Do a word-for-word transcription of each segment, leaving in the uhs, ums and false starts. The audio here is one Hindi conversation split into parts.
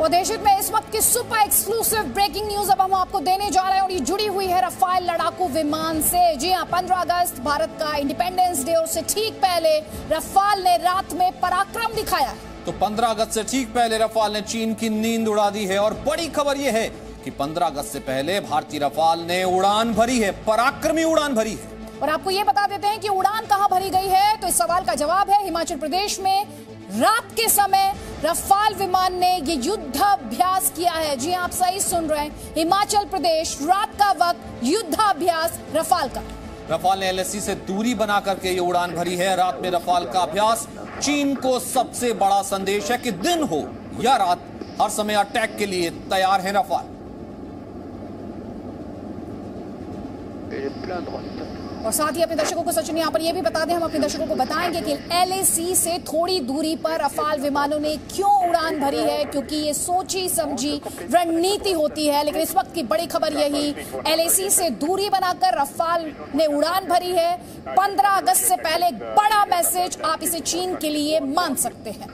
तो देशहित में इस वक्त की सुपर एक्सक्लूसिव ब्रेकिंग न्यूज अब हम आपको देने जा रहे हैं और ये जुड़ी हुई है रफाल लड़ाकू विमान से। जी हां, पंद्रह अगस्त भारत का इंडिपेंडेंस डे और उससे ठीक पहले रफाल ने रात में पराक्रम दिखाया है। तो पंद्रह अगस्त से ठीक पहले रफाल ने चीन की नींद उड़ा दी है और बड़ी खबर यह है कि पंद्रह अगस्त से पहले भारतीय रफाल ने उड़ान भरी है, पराक्रमी उड़ान भरी है। और आपको ये बता देते हैं कि उड़ान कहां भरी गई है, तो इस सवाल का जवाब है हिमाचल प्रदेश में रात के समय रफाल विमान ने ये युद्धाभ्यास किया है। जी आप सही सुन रहे हैं, हिमाचल प्रदेश रात का वक्त युद्धाभ्यास रफाल का। रफाल ने एलएसी से दूरी बना करके ये उड़ान भरी है। रात में रफाल का अभ्यास चीन को सबसे बड़ा संदेश है कि दिन हो या रात, हर समय अटैक के लिए तैयार है रफाल। और साथ ही अपने दर्शकों को सचिन यहाँ पर यह भी बता दें, हम अपने दर्शकों को बताएंगे कि एलएसी से थोड़ी दूरी पर रफाल विमानों ने क्यों उड़ान भरी है, क्योंकि ये सोची समझी रणनीति होती है। लेकिन इस वक्त की बड़ी खबर यही, एलएसी से दूरी बनाकर रफाल ने उड़ान भरी है। पंद्रह अगस्त से पहले बड़ा मैसेज, आप इसे चीन के लिए मान सकते हैं।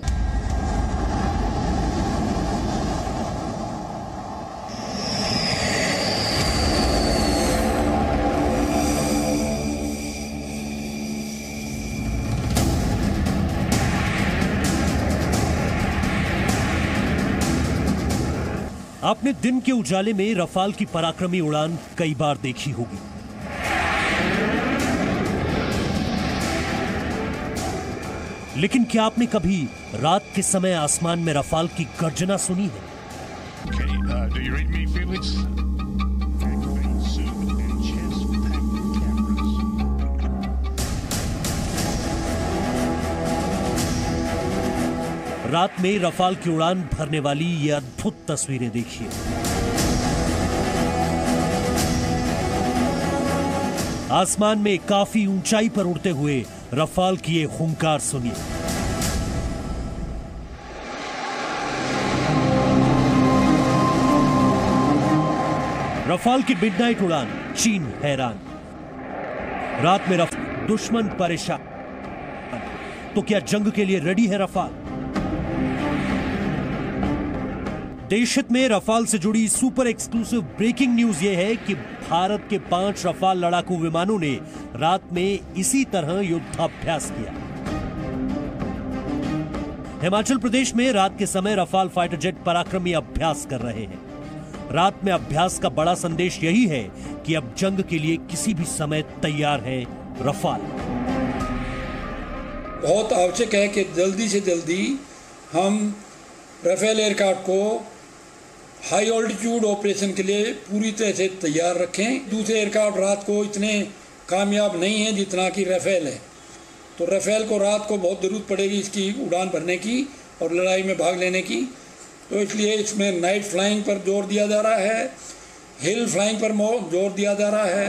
आपने दिन के उजाले में रफाल की पराक्रमी उड़ान कई बार देखी होगी, लेकिन क्या आपने कभी रात के समय आसमान में रफाल की गर्जना सुनी है? रात में रफाल की उड़ान भरने वाली ये अद्भुत तस्वीरें देखिए। आसमान में काफी ऊंचाई पर उड़ते हुए रफाल की ये हुंकार सुनिए। रफाल की मिडनाइट उड़ान, चीन हैरान। रात में रफाल, दुश्मन परेशान। तो क्या जंग के लिए रेडी है रफाल? देशहित में रफाल से जुड़ी सुपर एक्सक्लूसिव ब्रेकिंग न्यूज यह है कि भारत के पांच रफाल लड़ाकू विमानों ने रात में इसी तरह युद्धाभ्यास किया। हिमाचल प्रदेश में रात के समय रफाल फाइटर जेट पराक्रमी अभ्यास कर रहे हैं। रात में अभ्यास का बड़ा संदेश यही है कि अब जंग के लिए किसी भी समय तैयार है रफाल। बहुत आवश्यक है कि जल्दी से जल्दी हम राफेल एयरक्राफ्ट को हाई ऑल्टीट्यूड ऑपरेशन के लिए पूरी तरह से तैयार रखें। दूसरे एयरक्राफ्ट रात को इतने कामयाब नहीं हैं जितना कि राफेल है, तो राफेल को रात को बहुत ज़रूरत पड़ेगी इसकी उड़ान भरने की और लड़ाई में भाग लेने की। तो इसलिए इसमें नाइट फ्लाइंग पर जोर दिया जा रहा है, हिल फ्लाइंग पर जोर दिया जा रहा है।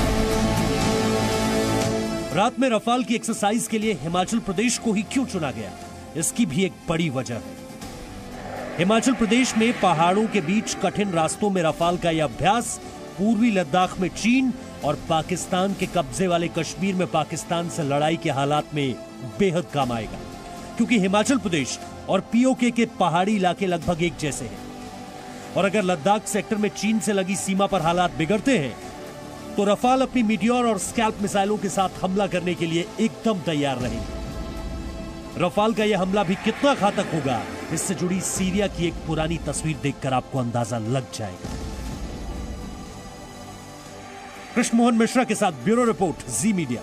रात में रफाल की एक्सरसाइज के लिए हिमाचल प्रदेश को ही क्यों चुना गया, इसकी भी एक बड़ी वजह है। हिमाचल प्रदेश में पहाड़ों के बीच कठिन रास्तों में रफाल का यह अभ्यास पूर्वी लद्दाख में चीन और पाकिस्तान के कब्जे वाले कश्मीर में पाकिस्तान से लड़ाई के हालात में बेहद काम आएगा, क्योंकि हिमाचल प्रदेश और पीओके के पहाड़ी इलाके लगभग एक जैसे हैं। और अगर लद्दाख सेक्टर में चीन से लगी सीमा पर हालात बिगड़ते हैं तो रफाल अपनी मीटियोर और स्कैल्प मिसाइलों के साथ हमला करने के लिए एकदम तैयार रहेंगे। रफाल का यह हमला भी कितना घातक होगा, इससे जुड़ी सीरिया की एक पुरानी तस्वीर देखकर आपको अंदाजा लग जाएगा। कृष्ण मोहन मिश्रा के साथ ब्यूरो रिपोर्ट, जी मीडिया।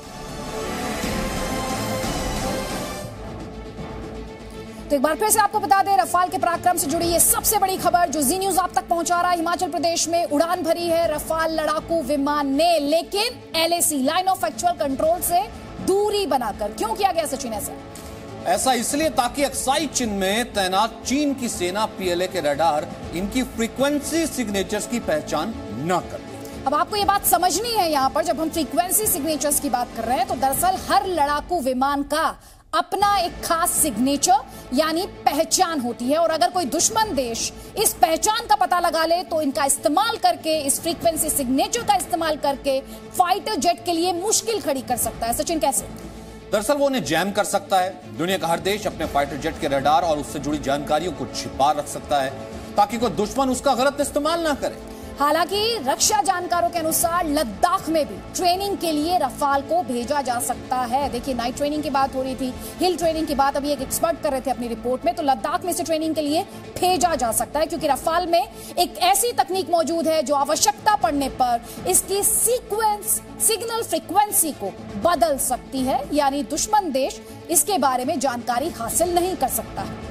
तो एक बार फिर से आपको बता दें, रफाल के पराक्रम से जुड़ी ये सबसे बड़ी खबर जो जी न्यूज आप तक पहुंचा रहा है। हिमाचल प्रदेश में उड़ान भरी है रफाल लड़ाकू विमान ने, लेकिन LAC line of actual control से दूरी बनाकर। क्यों किया गया सचिन ऐसा? ऐसा इसलिए ताकि अक्साई चिन्ह में तैनात चीन की सेना पीएलए के रडार इनकी फ्रीक्वेंसी सिग्नेचर्स की पहचान न कर। अब आपको ये बात समझनी है यहाँ पर, जब हम फ्रीक्वेंसी सिग्नेचर्स की बात कर रहे हैं तो दरअसल हर लड़ाकू विमान का अपना एक खास सिग्नेचर यानी पहचान होती है, और अगर कोई दुश्मन देश इस पहचान का पता लगा ले तो इनका इस्तेमाल करके, इस फ्रीक्वेंसी सिग्नेचर का इस्तेमाल करके फाइटर जेट के लिए मुश्किल खड़ी कर सकता है। सचिन कैसे? दरअसल वो उन्हें जैम कर सकता है। दुनिया का हर देश अपने फाइटर जेट के रडार और उससे जुड़ी जानकारियों को छिपा रख सकता है ताकि कोई दुश्मन उसका गलत इस्तेमाल ना करे। हालांकि रक्षा जानकारों के अनुसार लद्दाख में भी ट्रेनिंग के लिए रफाल को भेजा जा सकता है। देखिए, नाइट ट्रेनिंग की बात हो रही थी, हिल ट्रेनिंग की बात अभी एक एक्सपर्ट कर रहे थे अपनी रिपोर्ट में, तो लद्दाख में से ट्रेनिंग के लिए भेजा जा सकता है क्योंकि रफाल में एक ऐसी तकनीक मौजूद है जो आवश्यकता पड़ने पर इसकी सीक्वेंस सिग्नल फ्रीक्वेंसी को बदल सकती है, यानी दुश्मन देश इसके बारे में जानकारी हासिल नहीं कर सकता है।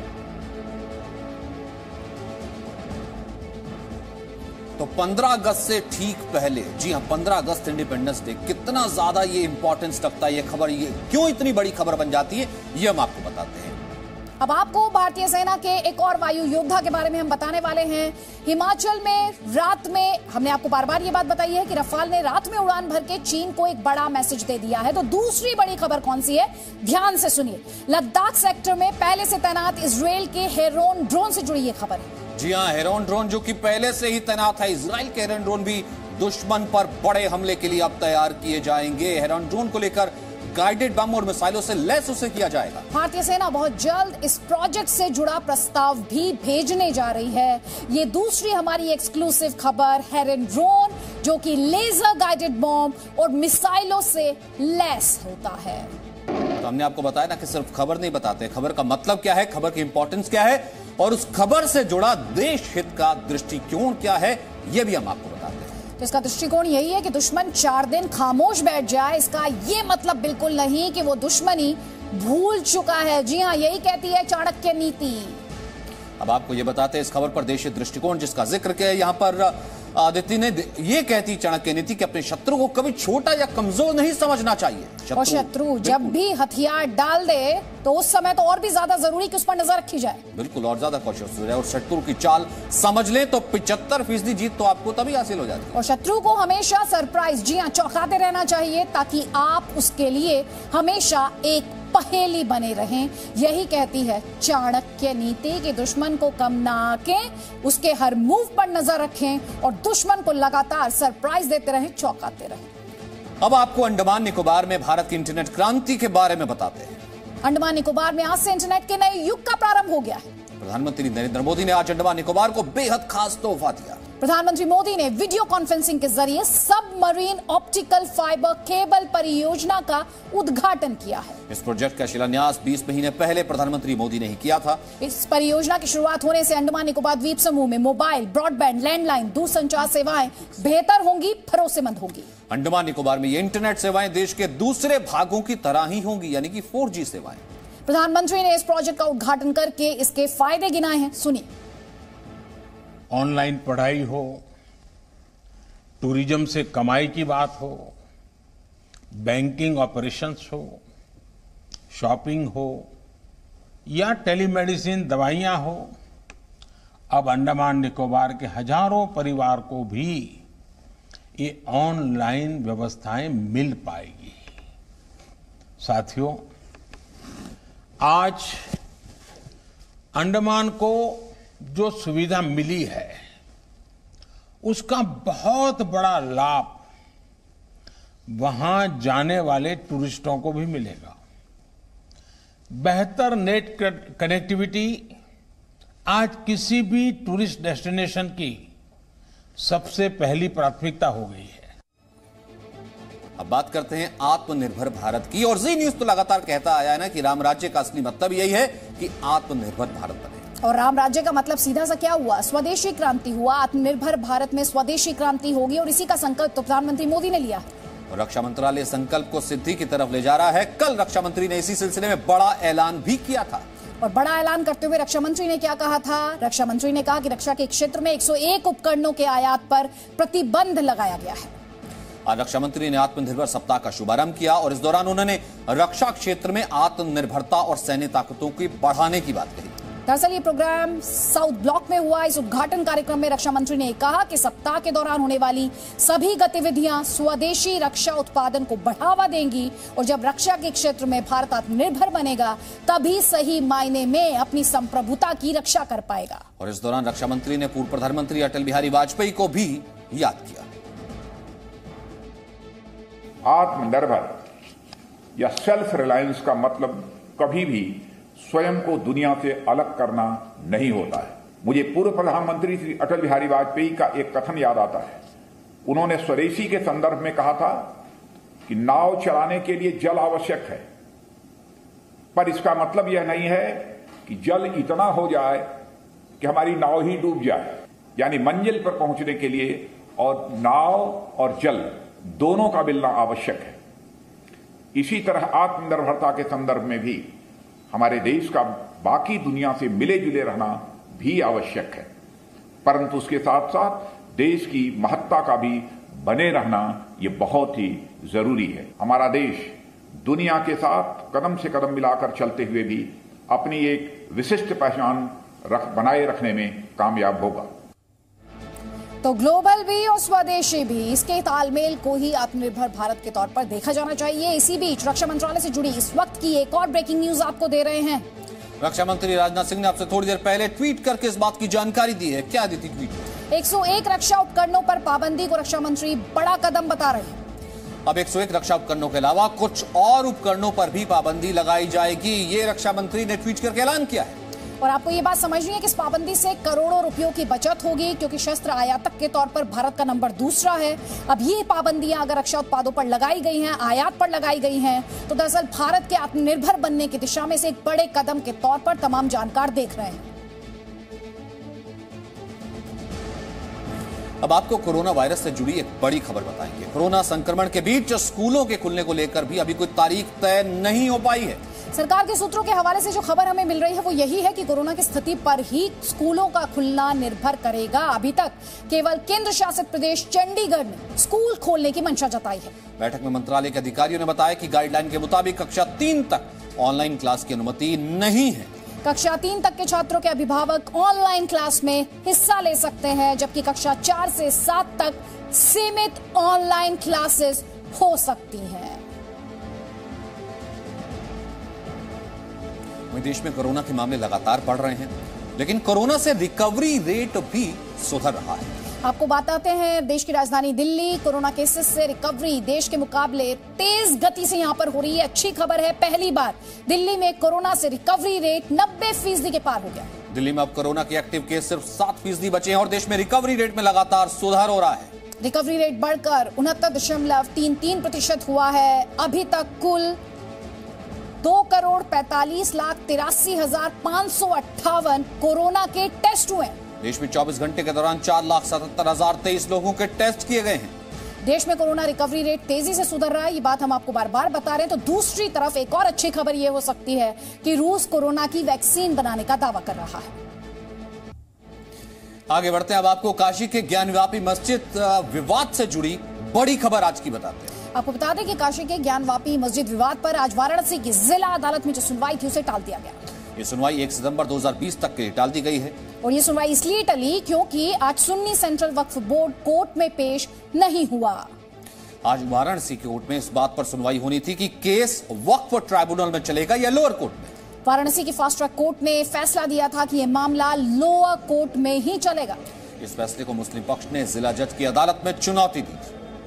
तो पंद्रह अगस्त से ठीक पहले, जी हां, पंद्रह अगस्त इंडिपेंडेंस डे, कितना ज्यादा ये इंपॉर्टेंस रखता है ये खबर, ये क्यों इतनी बड़ी खबर बन जाती है, ये हम आपको बताते हैं। अब आपको भारतीय सेना के एक और वायु योद्धा के बारे में हम बताने वाले हैं। हिमाचल में रात में, हमने आपको बार बार ये बात बताई है कि रफाल ने रात में उड़ान भर के चीन को एक बड़ा मैसेज दे दिया है। तो दूसरी बड़ी खबर कौन सी है, ध्यान से सुनिए। लद्दाख सेक्टर में पहले से तैनात इजरायल के हेरोन ड्रोन से जुड़ी ये खबर है। जी हां, हेरोन ड्रोन जो कि पहले से ही तैनात है, इजराइल के हेरोन ड्रोन भी दुश्मन पर बड़े हमले के लिए अब तैयार किए जाएंगे। हेरोन ड्रोन को लेकर गाइडेड बम और मिसाइलों से लैस उसे किया जाएगा। भारतीय सेना बहुत जल्द इस प्रोजेक्ट से जुड़ा प्रस्ताव भी भेजने जा रही है। ये दूसरी हमारी एक्सक्लूसिव खबर, हेरोन ड्रोन जो कि लेजर गाइडेड बम और मिसाइलों से लैस होता है। तो हमने आपको बताया ना कि सिर्फ खबर नहीं बताते, खबर का मतलब क्या है, खबर की इंपॉर्टेंस क्या है और उस खबर से जुड़ा देश हित का दृष्टिकोण क्या है, यह भी हम आपको बताते हैं। तो इसका दृष्टिकोण यही है कि दुश्मन चार दिन खामोश बैठ जाए, इसका ये मतलब बिल्कुल नहीं कि वो दुश्मनी भूल चुका है। जी हाँ, यही कहती है चाणक्य नीति। अब आपको ये बताते हैं इस खबर पर देशी दृष्टिकोण जिसका जिक्र किया यहाँ पर आदित्य ने, ये कहती चाणक्य नीति कि अपने शत्रु को कभी छोटा या कमजोर नहीं समझना चाहिए। शत्रु, और शत्रु जब भी हथियार डाल दे तो उस समय तो और भी ज्यादा जरूरी कि उस पर नजर रखी जाए। बिल्कुल, और ज्यादा कॉशियस हो जाए और शत्रु की चाल समझ ले तो पिछहत्तर फीसदी जीत तो आपको तभी हासिल हो जाती है। और शत्रु को हमेशा सरप्राइज, जी हाँ, चौंकाते रहना चाहिए ताकि आप उसके लिए हमेशा एक पहेली बने रहें। यही कहती है चाणक्य नीति कि दुश्मन को कम ना आंकें, उसके हर मूव पर नजर रखें और दुश्मन को लगातार सरप्राइज देते रहें, चौंकाते रहें। अब आपको अंडमान निकोबार में भारत की इंटरनेट क्रांति के बारे में बताते हैं। अंडमान निकोबार में आज से इंटरनेट के नए युग का प्रारंभ हो गया है। प्रधानमंत्री नरेंद्र मोदी ने आज अंडमान निकोबार को बेहद खास तोहफा दिया। प्रधानमंत्री मोदी ने वीडियो कॉन्फ्रेंसिंग के जरिए सबमरीन ऑप्टिकल फाइबर केबल परियोजना का उद्घाटन किया है। इस प्रोजेक्ट का शिलान्यास बीस महीने पहले प्रधानमंत्री मोदी ने ही किया था। इस परियोजना की शुरुआत होने से अंडमान निकोबार द्वीप समूह में मोबाइल, ब्रॉडबैंड, लैंडलाइन, दूरसंचार सेवाएं बेहतर होंगी, भरोसेमंद होंगी। अंडमान निकोबार में ये इंटरनेट सेवाएं देश के दूसरे भागों की तरह ही होंगी, यानी कि फोर जी सेवाएं। प्रधानमंत्री ने इस प्रोजेक्ट का उद्घाटन करके इसके फायदे गिनाए हैं, सुनिए। ऑनलाइन पढ़ाई हो, टूरिज्म से कमाई की बात हो, बैंकिंग ऑपरेशंस हो, शॉपिंग हो या टेलीमेडिसिन दवाइयां हो, अब अंडमान निकोबार के हजारों परिवार को भी ये ऑनलाइन व्यवस्थाएं मिल पाएगी। साथियों, आज अंडमान को जो सुविधा मिली है उसका बहुत बड़ा लाभ वहां जाने वाले टूरिस्टों को भी मिलेगा। बेहतर नेट कनेक्टिविटी आज किसी भी टूरिस्ट डेस्टिनेशन की सबसे पहली प्राथमिकता हो गई है। अब बात करते हैं आत्मनिर्भर भारत की, और जी न्यूज तो लगातार कहता आया है ना कि राम राज्य का असली मतलब यही है कि आत्मनिर्भर भारत बने। और राम राज्य का मतलब सीधा सा क्या हुआ, स्वदेशी क्रांति हुआ। आत्मनिर्भर भारत में स्वदेशी क्रांति होगी और इसी का संकल्प तो प्रधानमंत्री मोदी ने लिया। और रक्षा मंत्रालय संकल्प को सिद्धि की तरफ ले जा रहा है। कल रक्षा मंत्री ने इसी सिलसिले में बड़ा ऐलान भी किया था। और बड़ा ऐलान करते हुए रक्षा मंत्री ने क्या कहा था? रक्षा मंत्री ने कहा कि रक्षा के क्षेत्र में एक सौ एक उपकरणों के आयात पर प्रतिबंध लगाया गया है। आज रक्षा मंत्री ने आत्मनिर्भर सप्ताह का शुभारंभ किया और इस दौरान उन्होंने रक्षा क्षेत्र में आत्मनिर्भरता और सैन्य ताकतों की बढ़ाने की बात कही। दरअसल ये प्रोग्राम साउथ ब्लॉक में हुआ। इस उद्घाटन कार्यक्रम में रक्षा मंत्री ने कहा कि सप्ताह के दौरान होने वाली सभी गतिविधियां स्वदेशी रक्षा उत्पादन को बढ़ावा देंगी और जब रक्षा के क्षेत्र में भारत आत्मनिर्भर बनेगा तभी सही मायने में अपनी संप्रभुता की रक्षा कर पाएगा। और इस दौरान रक्षा मंत्री ने पूर्व प्रधानमंत्री अटल बिहारी वाजपेयी को भी याद किया। आत्मनिर्भर या सेल्फ रिलायंस का मतलब कभी भी स्वयं को दुनिया से अलग करना नहीं होता है। मुझे पूर्व प्रधानमंत्री श्री अटल बिहारी वाजपेयी का एक कथन याद आता है। उन्होंने स्वदेशी के संदर्भ में कहा था कि नाव चलाने के लिए जल आवश्यक है, पर इसका मतलब यह नहीं है कि जल इतना हो जाए कि हमारी नाव ही डूब जाए। यानी मंजिल पर पहुंचने के लिए और नाव और जल दोनों का मिलना आवश्यक है। इसी तरह आत्मनिर्भरता के संदर्भ में भी हमारे देश का बाकी दुनिया से मिले जुले रहना भी आवश्यक है, परंतु उसके साथ साथ देश की महत्ता का भी बने रहना ये बहुत ही जरूरी है। हमारा देश दुनिया के साथ कदम से कदम मिलाकर चलते हुए भी अपनी एक विशिष्ट पहचान रख बनाए रखने में कामयाब होगा। तो ग्लोबल भी और स्वदेशी भी, इसके तालमेल को ही आत्मनिर्भर भारत के तौर पर देखा जाना चाहिए। इसी बीच रक्षा मंत्रालय से जुड़ी इस वक्त की एक और ब्रेकिंग न्यूज आपको दे रहे हैं। रक्षा मंत्री राजनाथ सिंह ने आपसे थोड़ी देर पहले ट्वीट करके इस बात की जानकारी दी है। क्या दी थी ट्वीट में? एक सौ एक रक्षा उपकरणों पर पाबंदी को रक्षा मंत्री बड़ा कदम बता रहे हैं। अब एक सौ एक रक्षा उपकरणों के अलावा कुछ और उपकरणों पर भी पाबंदी लगाई जाएगी, ये रक्षा मंत्री ने ट्वीट करके ऐलान किया है। और आपको ये बात समझनी है कि इस पाबंदी से करोड़ों रुपयों की बचत होगी, क्योंकि शस्त्र आयातक के तौर पर भारत का नंबर दूसरा है। अब ये पाबंदियां अगर रक्षा उत्पादों पर लगाई गई हैं, आयात पर लगाई गई हैं, तो दरअसल भारत के आत्मनिर्भर बनने की दिशा में से एक बड़े कदम के तौर पर तमाम जानकार देख रहे हैं। अब आपको कोरोना वायरस से जुड़ी एक बड़ी खबर बताएंगे। कोरोना संक्रमण के बीच स्कूलों के खुलने को लेकर भी अभी कोई तारीख तय नहीं हो पाई है। सरकार के सूत्रों के हवाले से जो खबर हमें मिल रही है वो यही है कि कोरोना की स्थिति पर ही स्कूलों का खुलना निर्भर करेगा। अभी तक केवल केंद्र शासित प्रदेश चंडीगढ़ ने स्कूल खोलने की मंशा जताई है। बैठक में मंत्रालय के अधिकारियों ने बताया कि गाइडलाइन के मुताबिक कक्षा तीन तक ऑनलाइन क्लास की अनुमति नहीं है। कक्षा तीन तक के छात्रों के अभिभावक ऑनलाइन क्लास में हिस्सा ले सकते हैं, जबकि कक्षा चार से सात तक सीमित ऑनलाइन क्लासेस हो सकती हैं। देश में कोरोना के मामले लगातार बढ़ रहे हैं, लेकिन कोरोना से रिकवरी रेट भी सुधर रहा है। आपको बताते हैं, देश की राजधानी दिल्ली कोरोना केसेस से रिकवरी देश के मुकाबले तेज गति से यहां पर हो रही है। अच्छी खबर है, पहली बार दिल्ली में कोरोना से रिकवरी रेट नब्बे फीसदी के पार हो गया। दिल्ली में अब कोरोना के एक्टिव केस सिर्फ सात फीसदी बचे हैं और देश में रिकवरी रेट में लगातार सुधार हो रहा है। रिकवरी रेट बढ़कर उनहत्तर दशमलव तीन तीन प्रतिशत हुआ है। अभी तक कुल दो करोड़ पैंतालीस लाख तिरासी हजार पांच सौ अट्ठावन कोरोना के टेस्ट हुए। देश में चौबीस घंटे के दौरान चार लाख सतहत्तर हजार तेईस लोगों के टेस्ट किए गए हैं। देश में कोरोना रिकवरी रेट तेजी से सुधर रहा है, ये बात हम आपको बार बार बता रहे हैं। तो दूसरी तरफ एक और अच्छी खबर यह हो सकती है कि रूस कोरोना की वैक्सीन बनाने का दावा कर रहा है। आगे बढ़ते हैं, अब आपको काशी के ज्ञानव्यापी मस्जिद विवाद से जुड़ी बड़ी खबर आज की बताते हैं। आपको बता दें कि काशी के ज्ञानवापी मस्जिद विवाद पर आज वाराणसी की जिला अदालत में जो सुनवाई थी उसे टाल दिया गया। ये सुनवाई एक सितंबर दो हज़ार बीस तक के लिए टाल दी गई है। और ये सुनवाई इसलिए टली क्योंकि आज Sunni central Waqf board court में पेश नहीं हुआ। आज वाराणसी कोर्ट में इस बात पर सुनवाई होनी थी कि केस वक्फ ट्राइब्यूनल में चलेगा या लोअर कोर्ट में। वाराणसी की फास्ट ट्रैक कोर्ट ने फैसला दिया था कि यह मामला लोअर कोर्ट में ही चलेगा। इस फैसले को मुस्लिम पक्ष ने जिला जज की अदालत में चुनौती दी।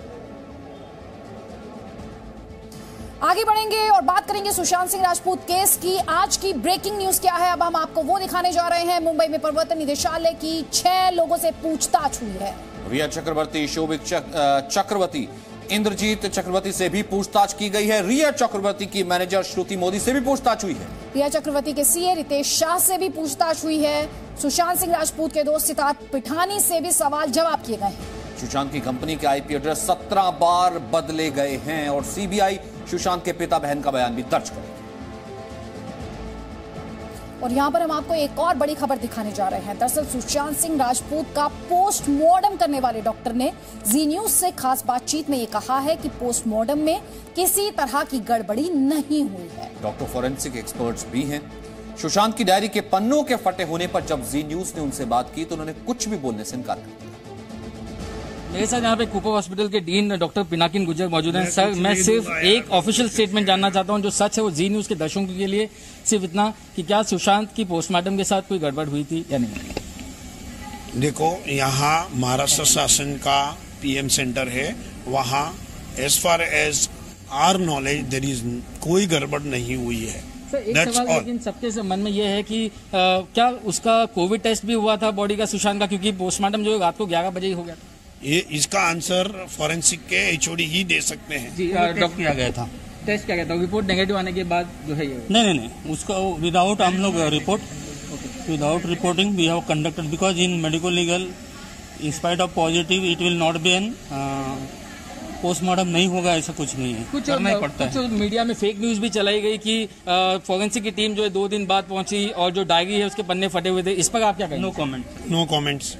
आगे बढ़ेंगे और बात करेंगे सुशांत सिंह राजपूत केस की। आज की ब्रेकिंग न्यूज क्या है, अब हम आपको वो दिखाने जा रहे हैं। मुंबई में प्रवर्तन निदेशालय की छह लोगों से पूछताछ हुई है। रिया चक्रवर्ती, शोभिक चक्रवर्ती, इंद्रजीत चक्रवर्ती से भी पूछताछ की गई है। रिया चक्रवर्ती की मैनेजर श्रुति मोदी से भी पूछताछ हुई है। रिया चक्रवर्ती के सीए रितेश शाह से भी पूछताछ हुई है। सुशांत सिंह राजपूत के दोस्त सिद्धार्थ पिठानी से भी सवाल जवाब किए गए हैं। सुशांत की कंपनी के आईपी एड्रेस सत्रह बार बदले गए हैं और सीबीआई सुशांत के पिता बहन का बयान भी दर्ज करेगी। और यहां पर हम आपको एक और बड़ी खबर दिखाने जा रहे हैं। दरअसल सुशांत सिंह राजपूत का पोस्टमार्टम करने वाले डॉक्टर ने जी न्यूज से खास बातचीत में ये कहा है कि पोस्टमार्टम में किसी तरह की गड़बड़ी नहीं हुई है। डॉक्टर फॉरेंसिक एक्सपर्ट्स भी हैं। सुशांत की डायरी के पन्नों के फटे होने पर जब जी न्यूज ने उनसे बात की तो उन्होंने कुछ भी बोलने से इनकार कर दिया। मेरे साथ यहाँ पे कूपर हॉस्पिटल के डीन डॉक्टर पिनाकिन गुर्जर मौजूद हैं। सर, मैं सिर्फ एक ऑफिशियल स्टेटमेंट जानना चाहता हूँ, जो सच है वो जी न्यूज के दर्शकों के लिए सिर्फ इतना कि क्या सुशांत की पोस्टमार्टम के साथ कोई गड़बड़ हुई थी या नहीं। देखो, यहाँ महाराष्ट्र शासन का पीएम सेंटर है, वहाँ as far as our knowledge there is कोई गड़बड़ नहीं हुई है। सर एक सवाल लेकिन सबके मन में ये है कि आ, क्या उसका कोविड टेस्ट भी हुआ था बॉडी का सुशांत का, क्योंकि पोस्टमार्टम जो रात को ग्यारह बजे ही हो गया था। ये इसका आंसर फॉरेंसिक के एचओडी ही दे सकते हैं। जी डॉक्टर किया गया था, टेस्ट किया गया था, रिपोर्ट नेगेटिव आने के बाद जो है ये नहीं नहीं नहीं उसका विदाउट हम लोग report without reporting we have conducted because in medical legal in spite of positive it will not be an postmortem नहीं होगा, ऐसा कुछ नहीं है, कुछ करना ही पड़ता कुछ है। मीडिया में फेक न्यूज भी चलाई गई कि फॉरेंसिक की टीम जो है दो दिन बाद पहुंची और जो डायरी है उसके पन्ने फटे हुए थे, इस पर आप क्या कहेंगे? No comment no comments.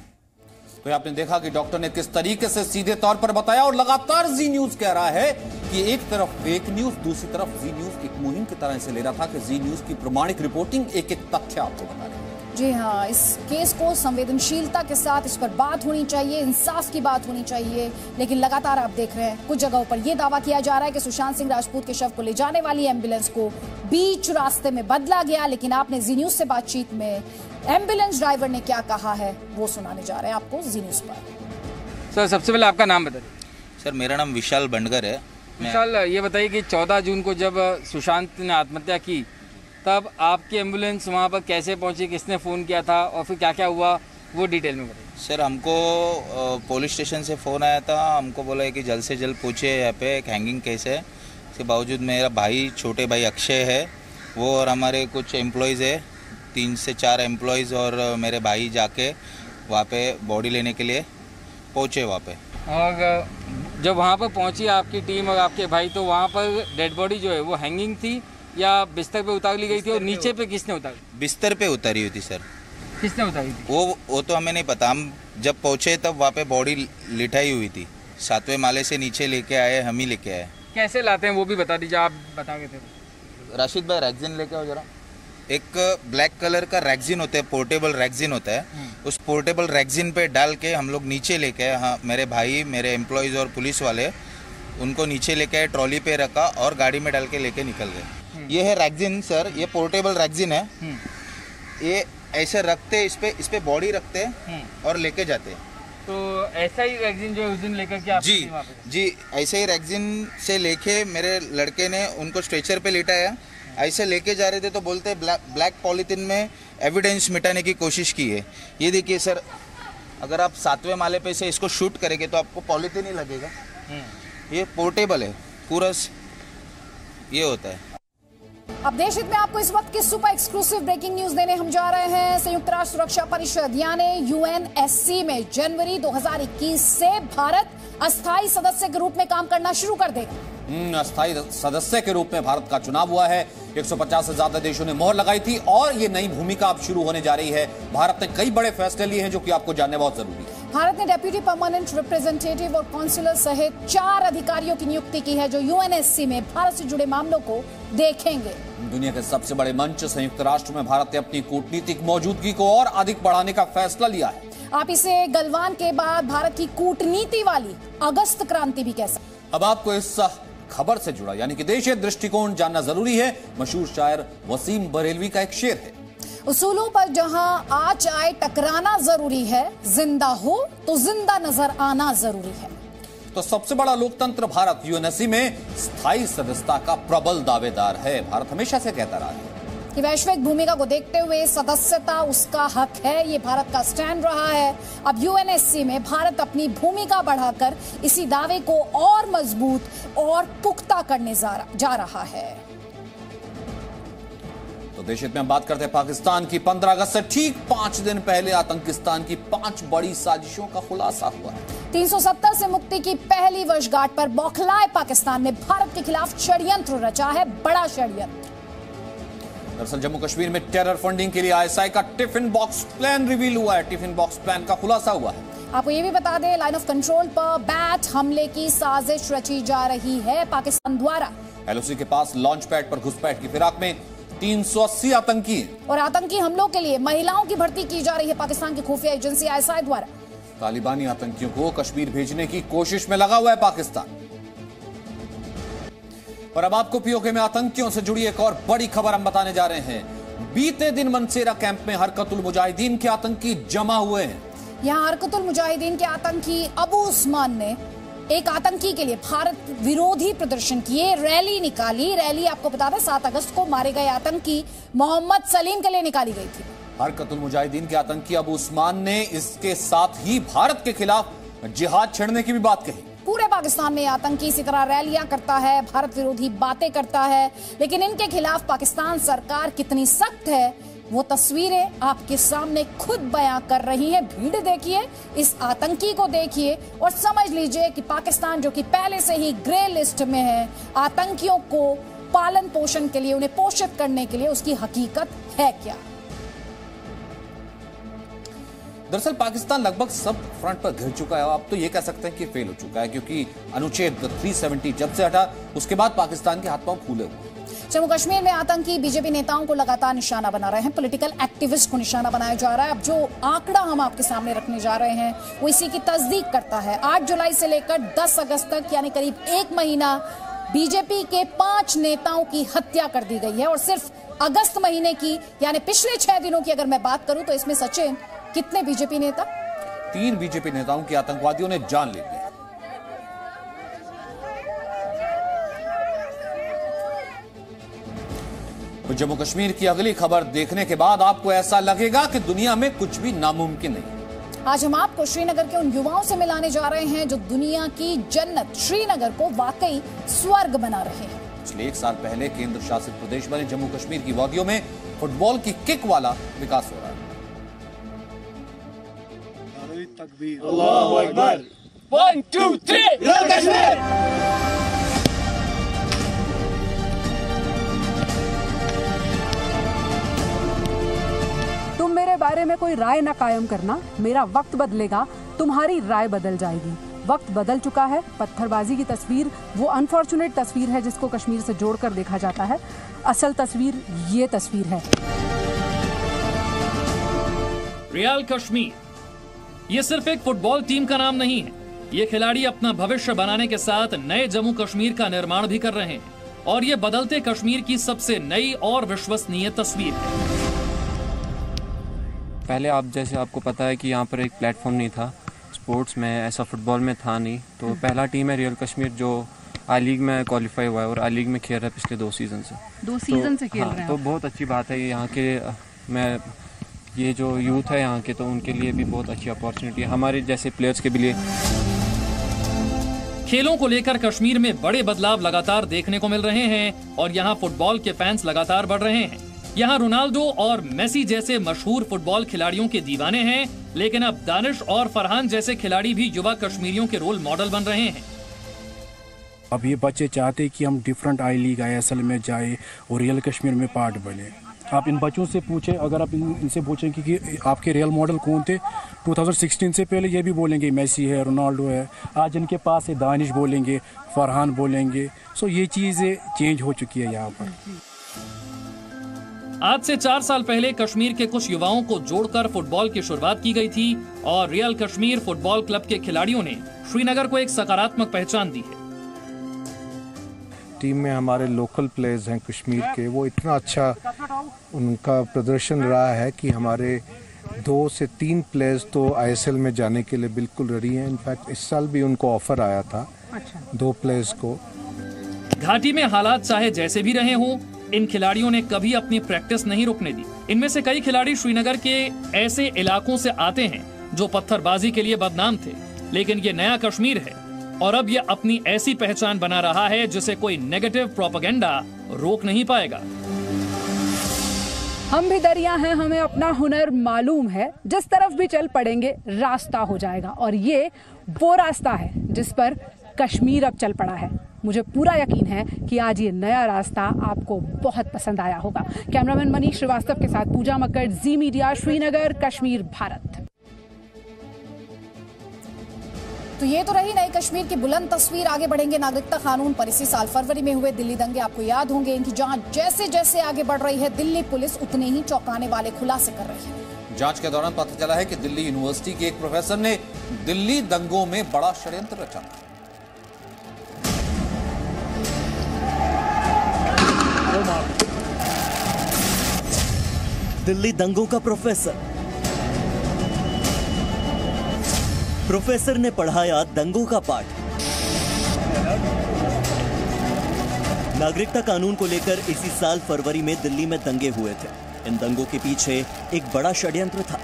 तो आपने देखा कि डॉक्टर ने किस तरीके से सीधे तौर पर बताया और लगातार जी न्यूज कह रहा है कि एक तरफ फेक न्यूज, दूसरी तरफ जी न्यूज एक मुहिम की तरह से ले रहा था कि जी न्यूज की प्रमाणिक रिपोर्टिंग एक एक तथ्य आपको बता रहे हैं। जी हाँ, इस केस को संवेदनशीलता के साथ इस पर बात होनी चाहिए, इंसाफ की बात होनी चाहिए, लेकिन लगातार आप देख रहे हैं कुछ जगहों पर यह दावा किया जा रहा है कि सुशांत सिंह राजपूत के शव को ले जाने वाली एम्बुलेंस को बीच रास्ते में बदला गया, लेकिन आपने जी न्यूज से बातचीत में एम्बुलेंस ड्राइवर ने क्या कहा है वो सुनाने जा रहे हैं आपको जी न्यूज पर। सर सबसे पहले आपका नाम बताइए। सर मेरा नाम विशाल बंडगर है। विशाल, ये बताइए कि चौदह जून को जब सुशांत ने आत्महत्या की तब आपकी एम्बुलेंस वहाँ पर कैसे पहुँची, किसने फ़ोन किया था और फिर क्या क्या हुआ वो डिटेल में बताइए। सर हमको पुलिस स्टेशन से फ़ोन आया था, हमको बोला है कि जल्द से जल्द पूछे यहाँ पे एक हैंगिंग केस है। इसके बावजूद मेरा भाई, छोटे भाई अक्षय है, वो और हमारे कुछ एम्प्लॉयज़ है, तीन से चार एम्प्लॉयज़ और मेरे भाई जाके वहाँ पे बॉडी लेने के लिए पहुँचे वहाँ पे। और जब वहाँ पर पहुँची आपकी टीम और आपके भाई, तो वहाँ पर डेड बॉडी जो है वो हैंगिंग थी या बिस्तर पे उतार ली गई थी, और नीचे पे किसने उतारी? बिस्तर पे उतारी हुई थी सर। किसने उतारी थी? वो वो तो हमें नहीं पता, हम जब पहुँचे तब वहाँ पे बॉडी लिटाई हुई थी, सातवें माले से नीचे लेके आए, हम ही लेके आए। कैसे लाते हैं वो भी बता दीजिए, आप बता गए थे। राशिद भाई रैक्जिन लेके आओ जरा। एक ब्लैक कलर का रैक्जिन होता है, पोर्टेबल रैक्जिन होता है, उस पोर्टेबल रैक्जिन पे डाल के हम लोग नीचे लेके आए। हाँ, मेरे भाई, मेरे एम्प्लॉयज़ और पुलिस वाले उनको नीचे लेके आए, ट्रॉली पे रखा और गाड़ी में डाल के लेके निकल गए। ये है रैक्जिन सर, ये पोर्टेबल रैक्जिन है। ये ऐसे रखते, इस पे इस पे बॉडी रखते और लेके जाते। तो ऐसा ही रैक्जिन जो उस दिन लेकर के आप जी जी ऐसे ही रैक्जिन से लेके मेरे लड़के ने उनको स्ट्रेचर पे लेटाया, ऐसे लेके जा रहे थे तो बोलते ब्लैक ब्लैक पॉलीथिन में एविडेंस मिटाने की कोशिश की है। ये देखिए सर, अगर आप सातवें माले पे से इसको शूट करेंगे तो आपको पॉलीथिन ही लगेगा। ये पोर्टेबल है पूरा, ये होता है। अब देश हित में आपको इस वक्त की सुपर एक्सक्लूसिव ब्रेकिंग न्यूज देने हम जा रहे हैं। संयुक्त राष्ट्र सुरक्षा परिषद यानी यूएनएससी में जनवरी दो हज़ार इक्कीस से भारत अस्थायी सदस्य के रूप में काम करना शुरू कर देगा। अस्थायी सदस्य के रूप में भारत का चुनाव हुआ है। एक सौ पचास से ज्यादा देशों ने मोहर लगाई थी और ये नई भूमिका अब शुरू होने जा रही है। भारत ने कई बड़े फैसले लिए हैं जो कि आपको जानने बहुत जरूरी है। भारत ने डेप्यूटी परमानेंट रिप्रेजेंटेटिव और काउंसिलर सहित चार अधिकारियों की नियुक्ति की है जो यूएनएससी में भारत से जुड़े मामलों को देखेंगे। दुनिया के सबसे बड़े मंच संयुक्त राष्ट्र में भारत ने अपनी कूटनीतिक मौजूदगी को और अधिक बढ़ाने का फैसला लिया है। आप इसे गलवान के बाद भारत की कूटनीति वाली अगस्त क्रांति भी कह सकते हैं। अब आपको इस खबर से जुड़ा यानी कि देशीय दृष्टिकोण जानना जरूरी है। मशहूर शायर वसीम बरेलवी का एक शेर है, उसूलों पर जहां आज आए टकराना जरूरी है, जिंदा हो तो जिंदा नजर आना जरूरी है। तो सबसे बड़ा लोकतंत्र भारत यूएनएससी में स्थायी सदस्यता का प्रबल दावेदार है। भारत हमेशा से कहता रहा है कि वैश्विक भूमिका को देखते हुए सदस्यता उसका हक है, ये भारत का स्टैंड रहा है। अब यूएनएससी में भारत अपनी भूमिका बढ़ाकर इसी दावे को और मजबूत और पुख्ता करने जा रहा है। तो देश हित में हम बात करते हैं पाकिस्तान की। पंद्रह अगस्त से ठीक पांच दिन पहले आतंकिस्तान की पांच बड़ी साजिशों का खुलासा हुआ है। तीन सौ सत्तर से मुक्ति की पहली वर्षगांठ पर बौखलाए पाकिस्तान ने भारत के खिलाफ षड्यंत्र रचा है, बड़ा षड्यंत्र। दरअसल जम्मू कश्मीर में टेरर फंडिंग के लिए आईएसआई का टिफिन बॉक्स प्लान रिवील हुआ है। टिफिन बॉक्स प्लान का खुलासा हुआ है। आपको ये भी बता दें, लाइन ऑफ कंट्रोल पर बैट हमले की साजिश रची जा रही है पाकिस्तान द्वारा। एलओसी के पास लॉन्च पैड पर घुसपैठ की फिराक में तीन सौ अस्सी आतंकी और आतंकी हमलों के लिए महिलाओं की भर्ती की जा रही है पाकिस्तान की खुफिया एजेंसी आईएसआई द्वारा। तालिबानी आतंकियों को कश्मीर भेजने की कोशिश में लगा हुआ है पाकिस्तान। और अब आपको पीओके में आतंकियों से जुड़ी एक और बड़ी खबर हम बताने जा रहे हैं। बीते दिन मनसेरा कैंप में हरकतुल मुजाहिदीन के आतंकी जमा हुए हैं। यहां हरकतुल मुजाहिदीन के आतंकी अबू उस्मान ने एक आतंकी के लिए भारत विरोधी प्रदर्शन किए, रैली निकाली। रैली आपको बता दें सात अगस्त को मारे गए आतंकी मोहम्मद सलीम के लिए निकाली गई थी। हरकतुल मुजाहिदीन के आतंकी अबू उस्मान ने इसके साथ ही भारत के खिलाफ जिहाद छेड़ने की भी बात कही। पूरे पाकिस्तान में आतंकी इसी तरह रैलियां करता है, भारत विरोधी बातें करता है, लेकिन इनके खिलाफ पाकिस्तान सरकार कितनी सख्त है वो तस्वीरें आपके सामने खुद बयां कर रही है। भीड़ देखिए, इस आतंकी को देखिए और समझ लीजिए कि पाकिस्तान जो कि पहले से ही ग्रे लिस्ट में है, आतंकियों को पालन पोषण के लिए, उन्हें पोषित करने के लिए उसकी हकीकत है क्या। दरअसल पाकिस्तान लगभग सब फ्रंट पर घिर चुका है। आप तो ये कह सकते हैं कि फेल हो चुका है, क्योंकि अनुच्छेद तीन सौ सत्तर जब से हटा उसके बाद पाकिस्तान के हाथ पांव फूले हुए। जम्मू कश्मीर में आतंकी बीजेपी नेताओं को लगातार निशाना बना रहे हैं, पॉलिटिकल एक्टिविस्ट को निशाना बनाया जा रहा है। अब जो आंकड़ा हम आपके सामने रखने जा रहे हैं वो इसी की तस्दीक करता है। आठ जुलाई से लेकर दस अगस्त तक यानी करीब एक महीना बीजेपी के पांच नेताओं की हत्या कर दी गई है। और सिर्फ अगस्त महीने की यानी पिछले छह दिनों की अगर मैं बात करूं तो इसमें सचिन कितने बीजेपी नेता? तीन बीजेपी नेताओं की आतंकवादियों ने जान ले ली। तो जम्मू कश्मीर की अगली खबर देखने के बाद आपको ऐसा लगेगा कि दुनिया में कुछ भी नामुमकिन नहीं। आज हम आपको श्रीनगर के उन युवाओं से मिलाने जा रहे हैं जो दुनिया की जन्नत श्रीनगर को वाकई स्वर्ग बना रहे हैं। पिछले एक साल पहले केंद्र शासित प्रदेश बने जम्मू कश्मीर की वादियों में फुटबॉल की किक वाला विकास हो रहा है। अल्लाहू अकबर। One two three Jammu Kashmir. तुम मेरे बारे में कोई राय ना कायम करना, मेरा वक्त बदलेगा, तुम्हारी राय बदल जाएगी। वक्त बदल चुका है। पत्थरबाजी की तस्वीर वो अनफॉर्चुनेट तस्वीर है जिसको कश्मीर से जोड़कर देखा जाता है। असल तस्वीर ये तस्वीर है। रियल कश्मीर ये सिर्फ एक फुटबॉल टीम का नाम नहीं है, ये खिलाड़ी अपना भविष्य बनाने के साथ नए जम्मू कश्मीर का निर्माण भी कर रहे हैं और ये बदलते कश्मीर की सबसे नई और विश्वसनीय तस्वीर है। पहले आप जैसे आपको पता है कि यहाँ पर एक प्लेटफॉर्म नहीं था स्पोर्ट्स में, ऐसा फुटबॉल में था नहीं। तो पहला टीम है रियल कश्मीर जो आई लीग में क्वालिफाई हुआ है और आई लीग में खेल रहा है पिछले दो सीजन से। दो सीजन से खेल हाँ, रहे हैं। तो बहुत अच्छी बात है यहाँ के। मैं ये जो यूथ है यहाँ के, तो उनके लिए भी बहुत अच्छी अपॉर्चुनिटी है, हमारे जैसे प्लेयर्स के भी लिए। खेलों को लेकर कश्मीर में बड़े बदलाव लगातार देखने को मिल रहे हैं और यहाँ फुटबॉल के फैंस लगातार बढ़ रहे हैं। यहाँ रोनाल्डो और मेसी जैसे मशहूर फुटबॉल खिलाड़ियों के दीवाने हैं, लेकिन अब दानिश और फरहान जैसे खिलाड़ी भी युवा कश्मीरियों के रोल मॉडल बन रहे हैं। अब ये बच्चे चाहते हैं कि हम different I league I S L में जाए और रियल कश्मीर में पार्ट बने। आप इन बच्चों से पूछें, अगर आप इन, इनसे पूछें कि, कि आपके रियल मॉडल कौन थे दो हज़ार सोलह से पहले, ये भी बोलेंगे मेसी है, रोनाल्डो है। आज इनके पास है दानिश बोलेंगे, फरहान बोलेंगे। सो ये चीज़ें चेंज हो चुकी है यहाँ पर। आज से चार साल पहले कश्मीर के कुछ युवाओं को जोड़कर फुटबॉल की शुरुआत की गई थी और रियल कश्मीर फुटबॉल क्लब के खिलाड़ियों ने श्रीनगर को एक सकारात्मक पहचान दी है। टीम में हमारे लोकल प्लेयर्स हैं कश्मीर के, वो इतना अच्छा उनका प्रदर्शन रहा है कि हमारे दो से तीन प्लेयर्स तो आई एस एल में जाने के लिए बिल्कुल रेडी हैं। इनफैक्ट इस साल भी उनको ऑफर आया था दो प्लेयर्स को। घाटी में हालात चाहे जैसे भी रहे हों, इन खिलाड़ियों ने कभी अपनी प्रैक्टिस नहीं रुकने दी। इनमें से कई खिलाड़ी श्रीनगर के ऐसे इलाकों से आते हैं जो पत्थरबाजी के लिए बदनाम थे, लेकिन ये नया कश्मीर है और अब ये अपनी ऐसी पहचान बना रहा है जिसे कोई नेगेटिव प्रोपेगेंडा रोक नहीं पाएगा। हम भी दरिया हैं, हमें अपना हुनर मालूम है, जिस तरफ भी चल पड़ेंगे रास्ता हो जाएगा। और ये वो रास्ता है जिस पर कश्मीर अब चल पड़ा है। मुझे पूरा यकीन है कि आज ये नया रास्ता आपको बहुत पसंद आया होगा। कैमरामैन मनीष श्रीवास्तव के साथ पूजा मक्कड़, जी मीडिया, श्रीनगर, कश्मीर, भारत। तो ये तो रही नई कश्मीर की बुलंद तस्वीर। आगे बढ़ेंगे नागरिकता कानून पर। इसी साल फरवरी में हुए दिल्ली दंगे आपको याद होंगे। इनकी जांच जैसे जैसे आगे बढ़ रही है, दिल्ली पुलिस उतने ही चौंकाने वाले खुलासे कर रही है। जांच के दौरान पता चला है कि दिल्ली यूनिवर्सिटी के एक प्रोफेसर ने दिल्ली दंगों में बड़ा षड्यंत्र रचा। दिल्ली दंगों का प्रोफेसर प्रोफेसर ने पढ़ाया दंगों का पाठ। नागरिकता कानून को लेकर इसी साल फरवरी में दिल्ली में दंगे हुए थे। इन दंगों के पीछे एक बड़ा षड्यंत्र था।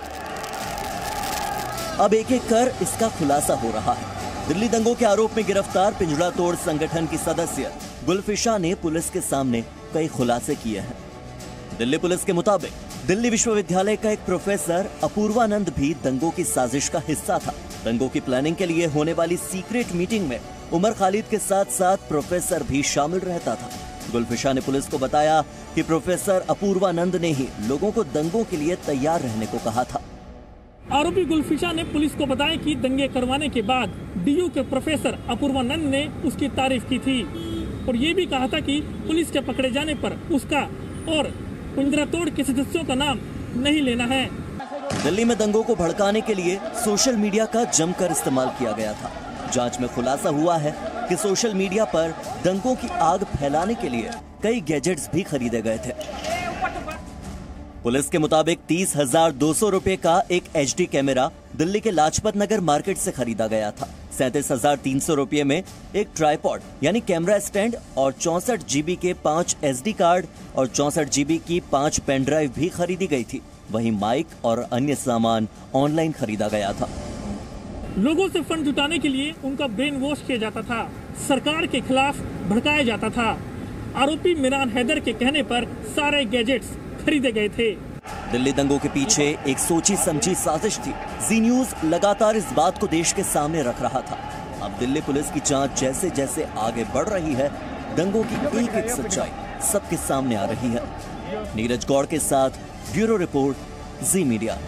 अब एक एक कर इसका खुलासा हो रहा है। दिल्ली दंगों के आरोप में गिरफ्तार पिंजड़ा तोड़ संगठन की सदस्य गुलफिशा ने पुलिस के सामने कई खुलासे किए हैं। दिल्ली पुलिस के मुताबिक दिल्ली विश्वविद्यालय का एक प्रोफेसर अपूर्वानंद भी दंगों की साजिश का हिस्सा था। दंगों की प्लानिंग के लिए होने वाली सीक्रेट मीटिंग में उमर खालिद के साथ साथ प्रोफेसर भी शामिल रहता था। गुलफिशा ने पुलिस को बताया कि प्रोफेसर अपूर्वानंद ने ही लोगों को दंगों के लिए तैयार रहने को कहा था। आरोपी गुलफिशा ने पुलिस को बताया कि दंगे करवाने के बाद डीयू के प्रोफेसर अपूर्वानंद ने उसकी तारीफ की थी और ये भी कहा था कि पुलिस के पकड़े जाने पर उसका और पिंजड़ा तोड़ के सदस्यों का नाम नहीं लेना है। दिल्ली में दंगों को भड़काने के लिए सोशल मीडिया का जमकर इस्तेमाल किया गया था। जांच में खुलासा हुआ है कि सोशल मीडिया पर दंगों की आग फैलाने के लिए कई गैजेट्स भी खरीदे गए थे। पुलिस के मुताबिक तीस हजार दो सौ रुपए का एक एच डी कैमरा दिल्ली के लाजपत नगर मार्केट से खरीदा गया था। सैंतीस हजार तीन सौ रुपये में एक ट्राइपॉड यानी कैमरा स्टैंड और चौसठ जीबी के पांच एस डी कार्ड और चौसठ जीबी की पांच पेन ड्राइव भी खरीदी गई थी। वहीं माइक और अन्य सामान ऑनलाइन खरीदा गया था। लोगों से फंड जुटाने के लिए उनका ब्रेन वॉश किया जाता था, सरकार के खिलाफ भड़काया जाता था। आरोपी मिरान हैदर के कहने पर सारे गैजेट्स खरीदे गए थे। दिल्ली दंगों के पीछे एक सोची समझी साजिश थी। जी न्यूज लगातार इस बात को देश के सामने रख रहा था। अब दिल्ली पुलिस की जांच जैसे जैसे आगे बढ़ रही है, दंगों की एक एक सच्चाई सबके सामने आ रही है। नीरज गौड़ के साथ ब्यूरो रिपोर्ट, जी मीडिया।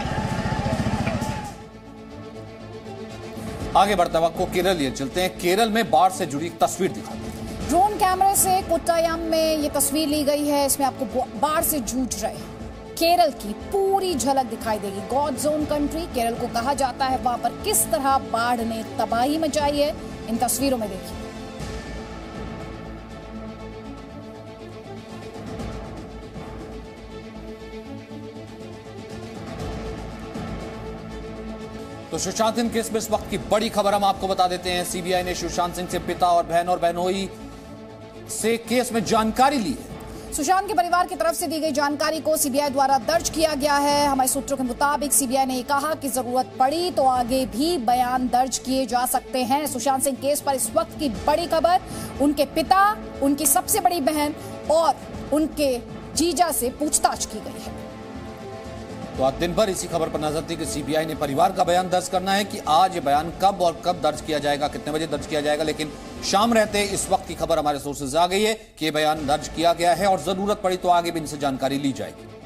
आगे बढ़ते वक्त को केरल लिए चलते हैं। केरल में बाढ़ से जुड़ी तस्वीर दिखाते हैं। ड्रोन कैमरे से कोट्टायम में ये तस्वीर ली गई है। इसमें आपको बाढ़ से जूझ रहे केरल की पूरी झलक दिखाई देगी। गॉड जोन कंट्री केरल को कहा जाता है। वहां पर किस तरह बाढ़ ने तबाही मचाई है, इन तस्वीरों में देखिए। तो सुशांत सिंह केस में इस वक्त की बड़ी खबर हम आपको बता देते हैं। सीबीआई ने सुशांत सिंह से पिता और बहन और बहनोई से केस में जानकारी ली है। सुशांत के परिवार की तरफ से दी गई जानकारी को सीबीआई द्वारा दर्ज किया गया है। हमारे सूत्रों के मुताबिक सीबीआई ने कहा कि जरूरत पड़ी तो आगे भी बयान दर्ज किए जा सकते हैं। सुशांत सिंह केस पर इस वक्त की बड़ी खबर, उनके पिता, उनकी सबसे बड़ी बहन और उनके जीजा से पूछताछ की गई है। तो आज दिन भर इसी खबर पर नजर थी कि सीबीआई ने परिवार का बयान दर्ज करना है कि आज ये बयान कब और कब दर्ज किया जाएगा, कितने बजे दर्ज किया जाएगा। लेकिन शाम रहते इस वक्त की खबर हमारे सोर्सेज आ गई है कि ये बयान दर्ज किया गया है और जरूरत पड़ी तो आगे भी इनसे जानकारी ली जाएगी।